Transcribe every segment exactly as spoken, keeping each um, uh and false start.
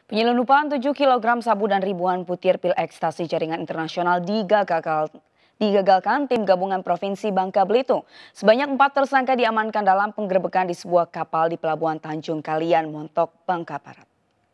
Penyelundupan tujuh kilogram sabu dan ribuan butir pil ekstasi jaringan internasional digagal, digagalkan tim gabungan Provinsi Bangka Belitung. Sebanyak empat tersangka diamankan dalam penggerebekan di sebuah kapal di Pelabuhan Tanjung Kalian, Montok, Bangka Barat.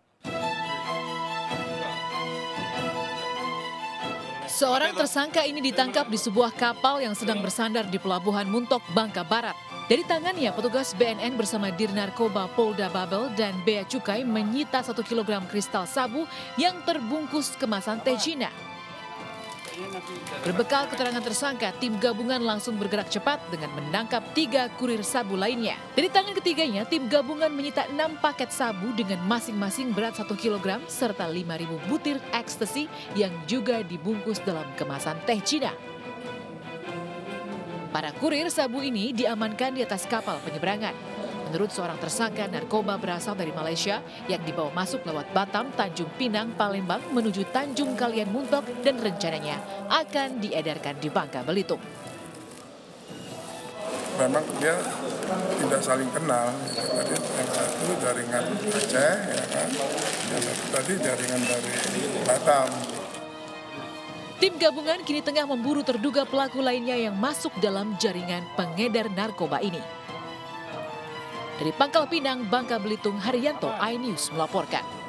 Seorang tersangka ini ditangkap di sebuah kapal yang sedang bersandar di Pelabuhan Muntok, Bangka Barat. Dari tangannya, petugas B N N bersama Dirnarkoba Polda Babel dan Bea Cukai menyita satu kilogram kristal sabu yang terbungkus kemasan teh Cina. Berbekal keterangan tersangka, tim gabungan langsung bergerak cepat dengan menangkap tiga kurir sabu lainnya. Dari tangan ketiganya, tim gabungan menyita enam paket sabu dengan masing-masing berat satu kilogram serta lima ribu butir ekstasi yang juga dibungkus dalam kemasan teh Cina. Para kurir sabu ini diamankan di atas kapal penyeberangan. Menurut seorang tersangka, narkoba berasal dari Malaysia yang dibawa masuk lewat Batam, Tanjung Pinang, Palembang menuju Tanjung Kalian Muntok dan rencananya akan diedarkan di Bangka Belitung. Memang dia tidak saling kenal. Tadi yang satu jaringan Aceh, ya kan? Yang satu tadi jaringan dari Batam. Tim gabungan kini tengah memburu terduga pelaku lainnya yang masuk dalam jaringan pengedar narkoba ini. Dari Pangkal Pinang, Bangka Belitung, Haryanto, iNews melaporkan.